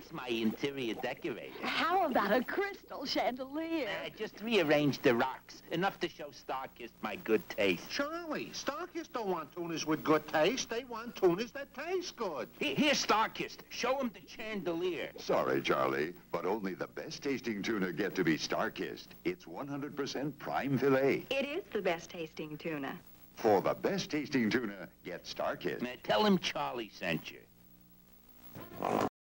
That's my interior decorator. How about a crystal chandelier? Just rearrange the rocks. Enough to show Star-Kist my good taste. Charlie, Star-Kist don't want tunas with good taste. They want tunas that taste good. Here's Star-Kist. Show him the chandelier. Sorry, Charlie, but only the best-tasting tuna get to be Star-Kist. It's 100% prime filet. It is the best-tasting tuna. For the best-tasting tuna, get Star-Kist. Tell him Charlie sent you.